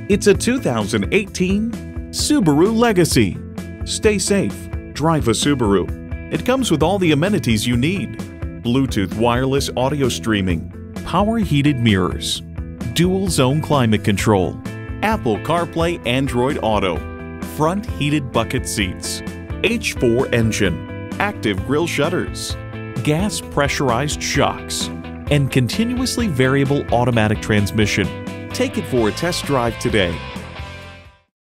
It's a 2018 Subaru Legacy. Stay safe. Drive a Subaru. It comes with all the amenities you need: Bluetooth wireless audio streaming, power heated mirrors, dual zone climate control, Apple CarPlay Android Auto, front heated bucket seats, H4 engine, active grille shutters, gas pressurized shocks, and continuously variable automatic transmission. Take it for a test drive today.